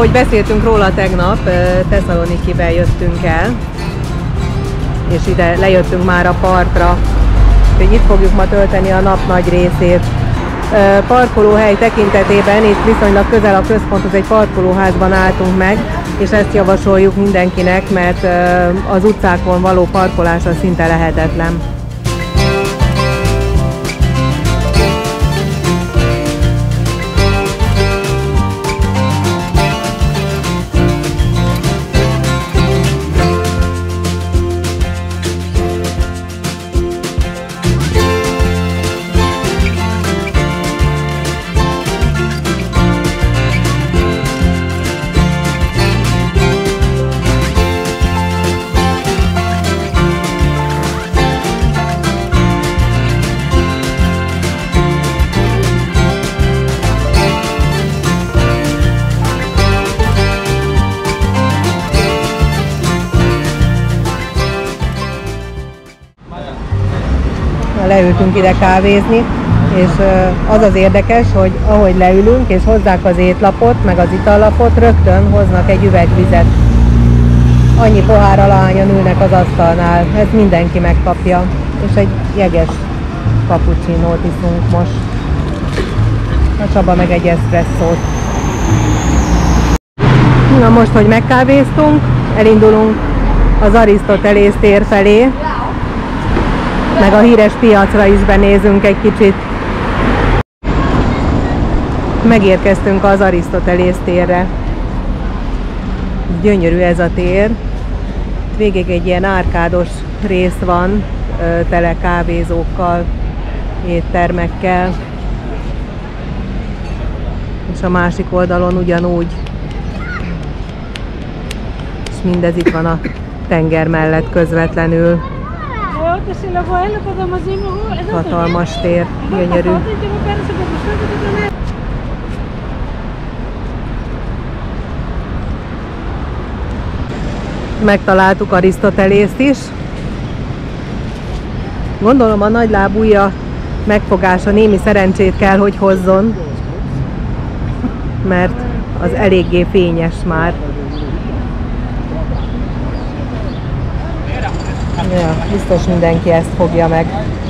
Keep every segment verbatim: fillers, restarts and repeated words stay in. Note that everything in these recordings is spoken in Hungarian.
ahogy beszéltünk róla tegnap, Tesszalonikiben jöttünk el, és ide lejöttünk már a partra, úgyhogy itt fogjuk ma tölteni a nap nagy részét. Parkolóhely tekintetében itt viszonylag közel a központhoz, egy parkolóházban álltunk meg, és ezt javasoljuk mindenkinek, mert az utcákon való parkolás az szinte lehetetlen. Leültünk ide kávézni, és az az érdekes, hogy ahogy leülünk és hozzák az étlapot, meg az itallapot, rögtön hoznak egy üveg vizet. Annyi pohár alahányan ülnek az asztalnál, ezt mindenki megkapja, és egy jeges cappuccinót iszunk most. A Csaba meg egy eszpresszót. Na most, hogy megkávéztunk, elindulunk az Arisztotelész tér felé, meg a híres piacra is benézünk egy kicsit. Megérkeztünk az Arisztotelész térre. Gyönyörű ez a tér. Végig egy ilyen árkádos rész van, tele kávézókkal, éttermekkel. És a másik oldalon ugyanúgy. És mindez itt van a tenger mellett közvetlenül. Hatalmas tér, gyönyörű. Megtaláltuk Arisztotelészt is. Gondolom a nagylábúja megfogása némi szerencsét kell, hogy hozzon, mert az eléggé fényes már. Ja, biztos mindenki ezt fogja meg.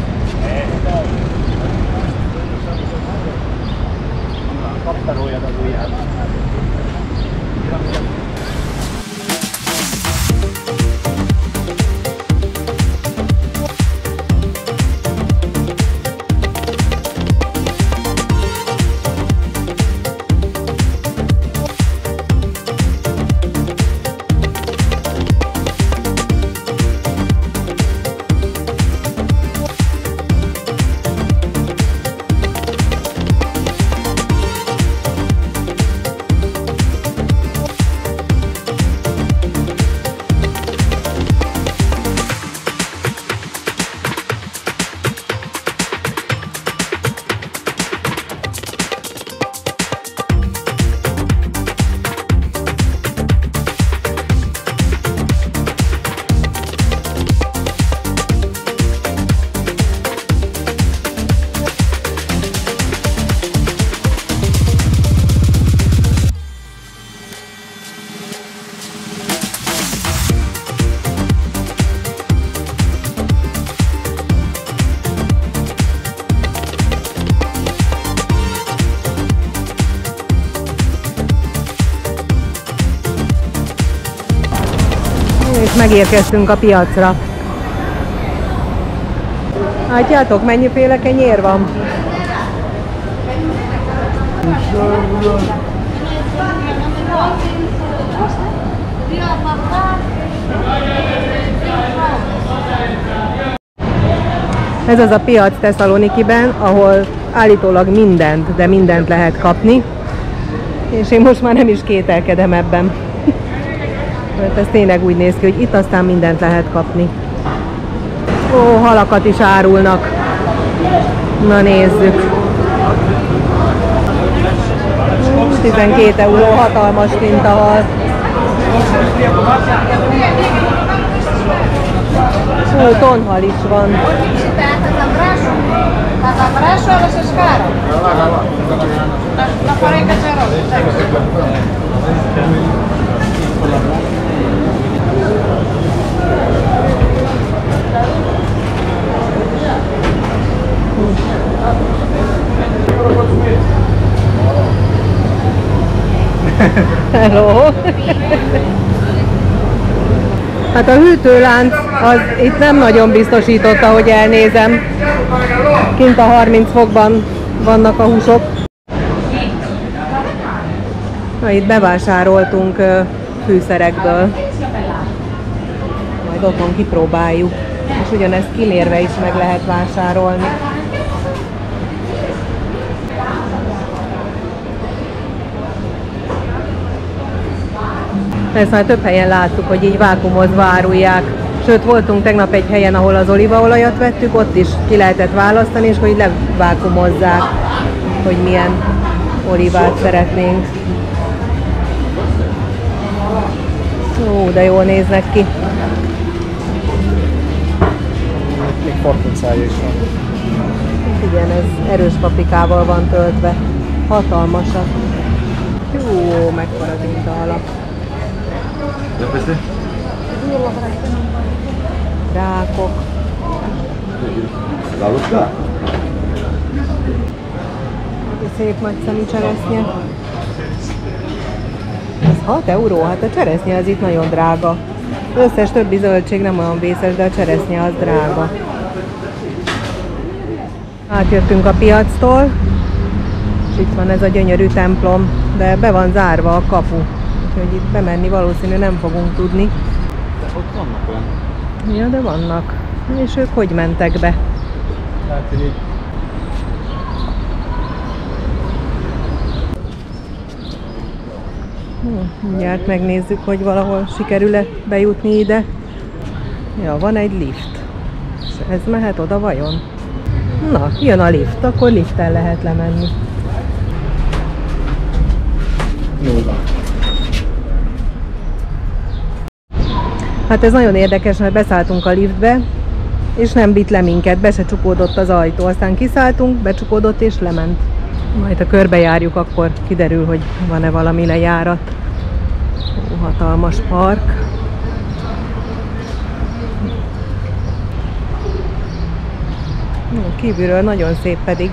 És megérkeztünk a piacra. Látjátok, mennyiféle kenyér van? Ez az a piac Tesszalonikiben, ahol állítólag mindent, de mindent lehet kapni. És én most már nem is kételkedem ebben. Mert ez tényleg úgy néz ki, hogy itt aztán mindent lehet kapni. Ó, halakat is árulnak. Na nézzük. tizenkét euró, hatalmas mintahal. Hú, tonhal is van. Hello! Hát a hűtőlánc az itt nem nagyon biztosított, ahogy elnézem. Kint a harminc fokban vannak a húsok. Na, itt bevásároltunk uh, fűszerekből. Majd otthon kipróbáljuk. És ugyanezt kimérve is meg lehet vásárolni. Ezt már több helyen láttuk, hogy így vákuumozva árulják. Sőt, voltunk tegnap egy helyen, ahol az olívaolajat vettük, ott is ki lehetett választani, és hogy levákuumozzák, hogy milyen olívát szeretnénk. Ó, de jól néznek ki. Még parkoncája is van. Igen, ez erős paprikával van töltve. Hatalmasak. Jó, mekkora tintaala. Rákok. Szép nagy szemű cseresznye. Ez hat euró, hát a cseresznye az itt nagyon drága. Az összes többi zöldség nem olyan vészes, de a cseresznye az drága. Átjöttünk a piactól, és itt van ez a gyönyörű templom, de be van zárva a kapu. Úgyhogy itt bemenni valószínű nem fogunk tudni. De ott vannak olyan. Ja, de vannak. És ők hogy mentek be? Tehát, hogy így... Hm, mindjárt megnézzük, hogy valahol sikerül-e bejutni ide. Ja, van egy lift. És ez mehet oda vajon? Na, jön a lift, akkor liften lehet lemenni. Nulla. Hát ez nagyon érdekes, mert beszálltunk a liftbe, és nem vitt le minket, be se csukódott az ajtó. Aztán kiszálltunk, becsukódott és lement. Majd ha körbejárjuk, akkor kiderül, hogy van-e valami lejárat. Ó, hatalmas park. Kívülről nagyon szép pedig.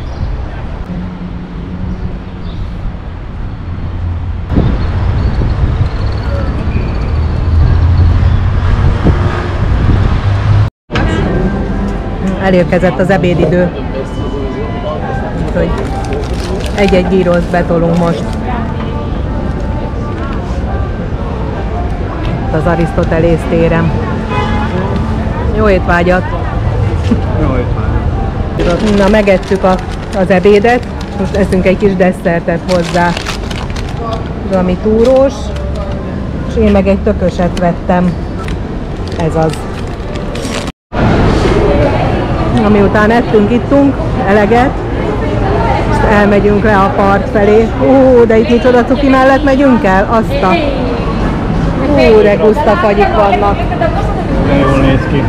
Elérkezett az ebédidő, úgyhogy egy-egy gyrost betolunk most. Itt az Arisztotelész téren. Jó étvágyat! Jó étvágyat! Na, megettük a, az ebédet, most eszünk egy kis desszertet hozzá. Valami túrós, és én meg egy tököset vettem. Ez az. Miután ettünk, ittunk eleget, és elmegyünk le a part felé. Ó, de itt micsoda cuki mellett megyünk el? Azt a... Ó, de guszta fagyik vannak. De jól néz ki.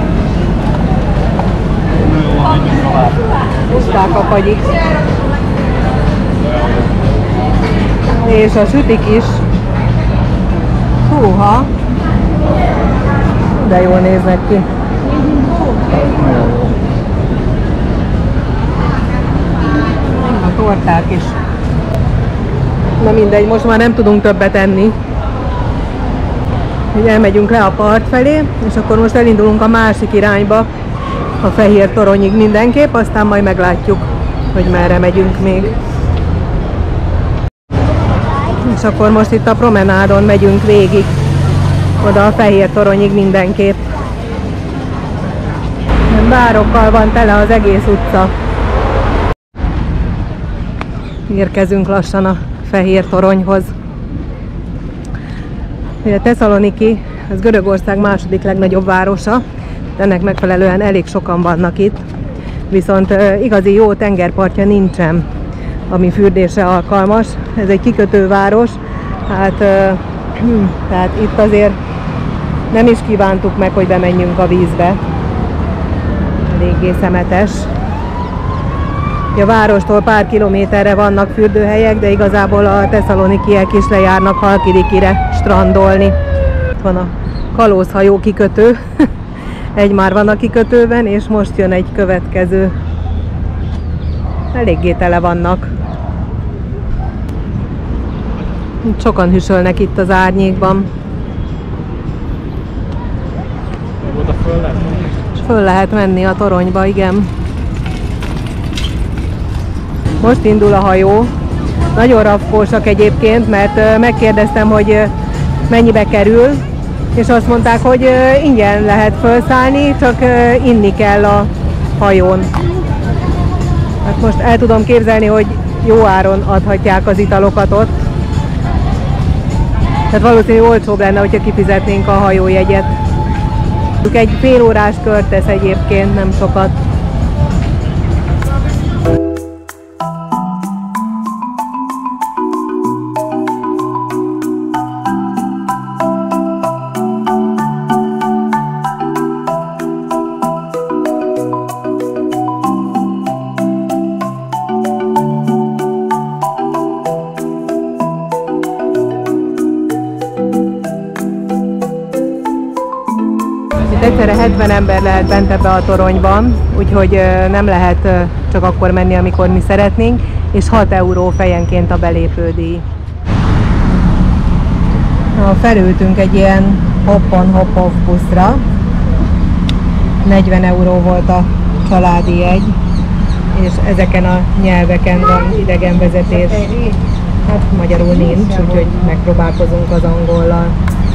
Na jó, menjünk tovább. Guszták a fagyik. És a sütik is. Húha! De jól néznek ki. A torták is. Na mindegy, most már nem tudunk többet enni. Ugye elmegyünk le a part felé, és akkor most elindulunk a másik irányba, a Fehér Toronyig mindenképp, aztán majd meglátjuk, hogy merre megyünk még. És akkor most itt a promenádon megyünk végig, oda a Fehér Toronyig mindenképp. Bárokkal van tele az egész utca. Érkezünk lassan a Fehér Toronyhoz. Tesszaloniki, ez Görögország második legnagyobb városa, ennek megfelelően elég sokan vannak itt, viszont igazi jó tengerpartja nincsen, ami fürdésre alkalmas. Ez egy kikötőváros, hát, tehát itt azért nem is kívántuk meg, hogy bemenjünk a vízbe. Eléggé szemetes. A várostól pár kilométerre vannak fürdőhelyek, de igazából a tesszalonikiek is lejárnak Halkidikire strandolni. Itt van a kalózhajó kikötő. Egy már van a kikötőben, és most jön egy következő. Eléggé tele vannak. Sokan hüsölnek itt az árnyékban. Oda föl lehet menni? És föl lehet menni a toronyba, igen. Most indul a hajó. Nagyon rafkósak egyébként, mert megkérdeztem, hogy mennyibe kerül, és azt mondták, hogy ingyen lehet felszállni, csak inni kell a hajón. Hát most el tudom képzelni, hogy jó áron adhatják az italokat ott. Tehát valószínűleg olcsóbb lenne, hogyha kifizetnénk a hajójegyet. Egy fél órás kört tesz egyébként, nem sokat. Egyszerre hetven ember lehet bent ebbe a toronyban, úgyhogy nem lehet csak akkor menni, amikor mi szeretnénk, és hat euró fejenként a belépődíj. Felültünk egy ilyen hop-on hop-off buszra, negyven euró volt a családi jegy, és ezeken a nyelveken van idegenvezetés. Hát magyarul nincs, úgyhogy megpróbálkozunk az angollal.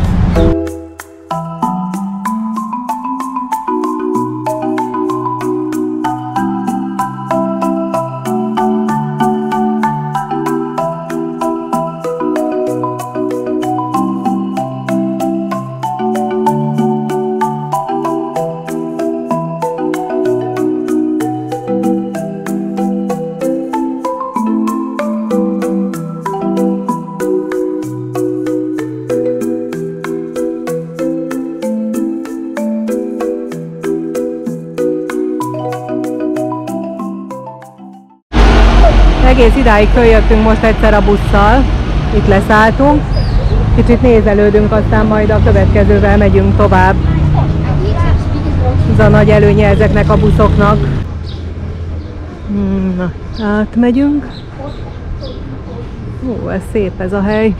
Egész idáig följöttünk most egyszer a busszal, itt leszálltunk, kicsit nézelődünk, aztán majd a következővel megyünk tovább. Ez a nagy előnye ezeknek a buszoknak. Na, átmegyünk. Ó, ez szép ez a hely.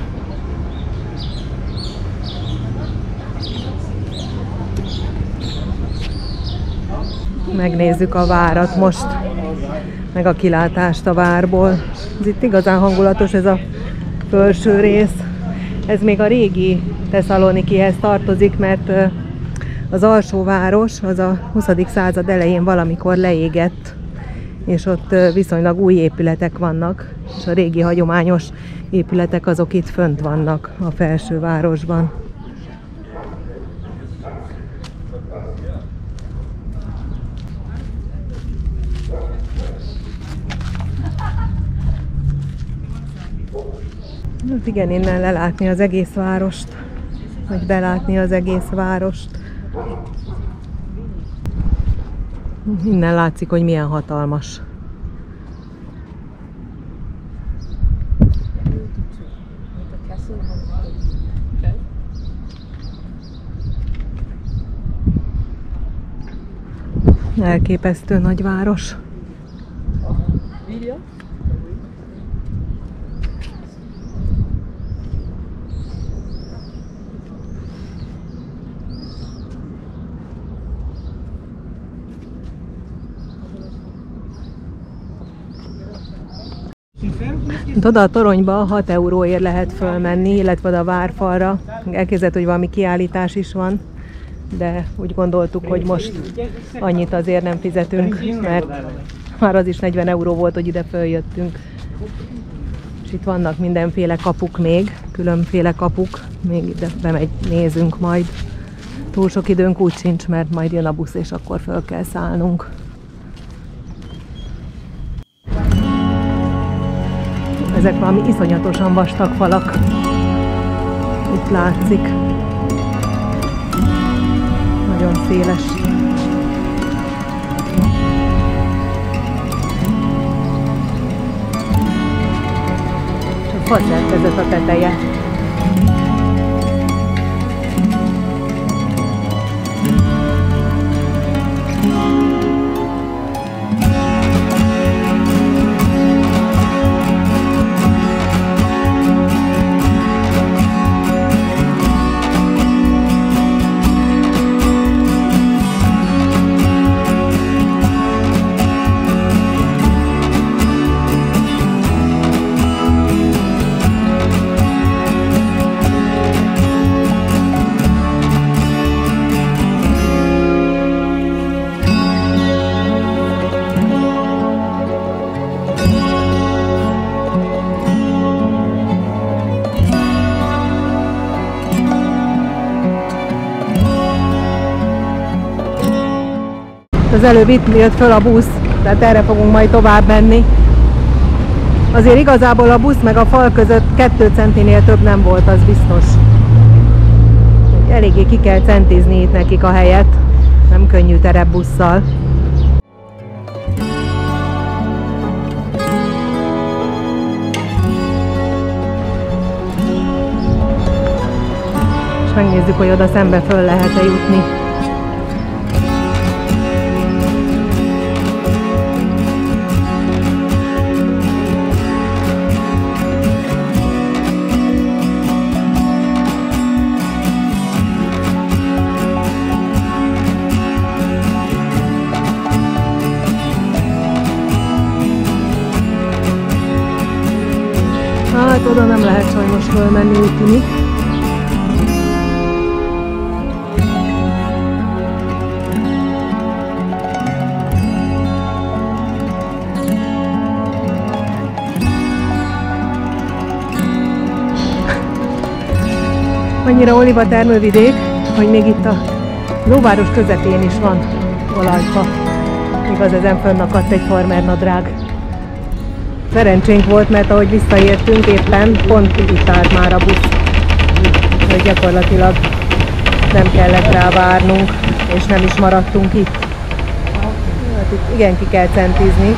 Megnézzük a várat most, meg a kilátást a várból. Ez itt igazán hangulatos, ez a felső rész. Ez még a régi Tesszalonikihez tartozik, mert az alsóváros az a huszadik század elején valamikor leégett, és ott viszonylag új épületek vannak, és a régi hagyományos épületek azok itt fönt vannak a felsővárosban. Hát igen, innen lelátni az egész várost, vagy belátni az egész várost. Innen látszik, hogy milyen hatalmas. Elképesztő nagy város. Oda a toronyba hat euróért lehet fölmenni, illetve a várfalra. Elképzelhető, hogy valami kiállítás is van, de úgy gondoltuk, hogy most annyit azért nem fizetünk, mert már az is negyven euró volt, hogy ide följöttünk. És itt vannak mindenféle kapuk még, különféle kapuk, még ide bemegy, nézünk majd. Túl sok időnk úgy sincs, mert majd jön a busz, és akkor föl kell szállnunk. Ezek valami iszonyatosan vastag falak. Itt látszik. Nagyon széles. faszerkezet a teteje. Az előbb itt jött föl a busz, tehát erre fogunk majd tovább menni. Azért igazából a busz meg a fal között kettő centinél több nem volt, az biztos. Eléggé ki kell centizni itt nekik a helyet, nem könnyű terepbusszal. És megnézzük, hogy oda szembe föl lehet-e jutni. Hát oda nem lehet sajnos fölmenni, úgy tűnik. Annyira oliva termővidék, hogy még itt a lóváros közepén is van olajfa. Igaz, ezen fönnakadt egy farmernadrág. Szerencsénk volt, mert ahogy visszaértünk, éppen pont itt állt már a busz. Hogy gyakorlatilag nem kellett rá várnunk, és nem is maradtunk itt. Hát itt igen ki kell centizni.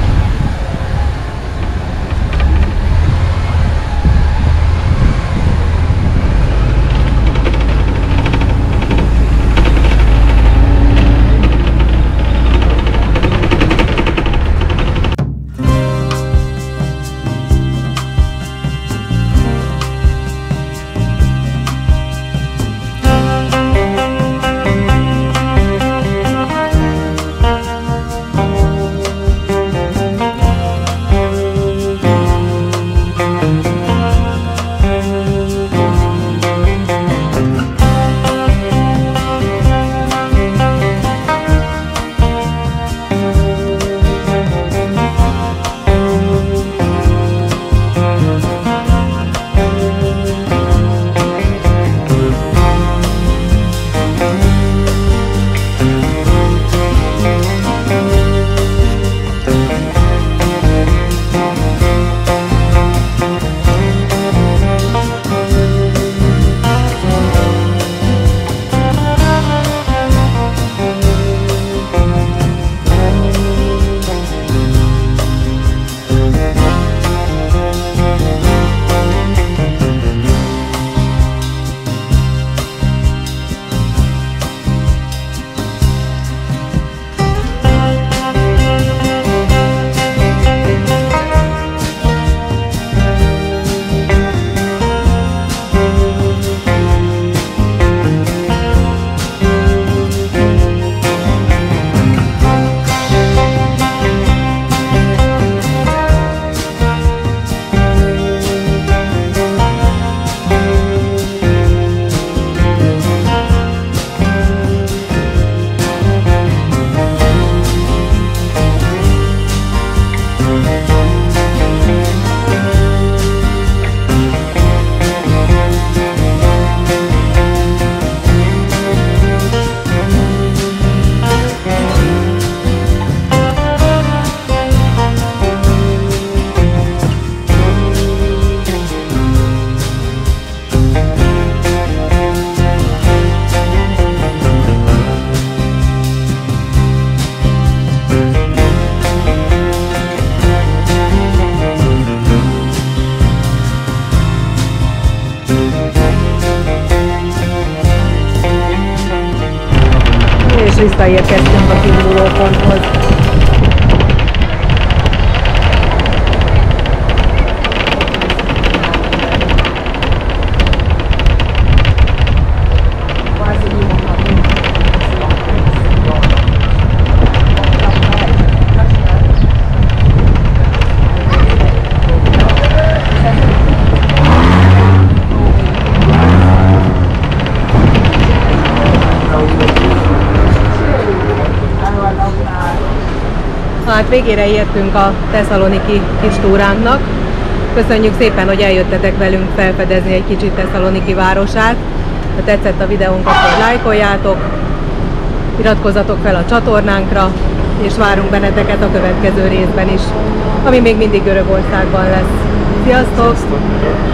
visszaérkeztünk a kiindulóponthoz. Hát végére értünk a tesszaloniki kis túránknak. Köszönjük szépen, hogy eljöttetek velünk felfedezni egy kicsit Tesszaloniki városát. Ha tetszett a videónk, akkor lájkoljátok, iratkozzatok fel a csatornánkra, és várunk benneteket a következő részben is, ami még mindig Görögországban lesz. Sziasztok! Sziasztok.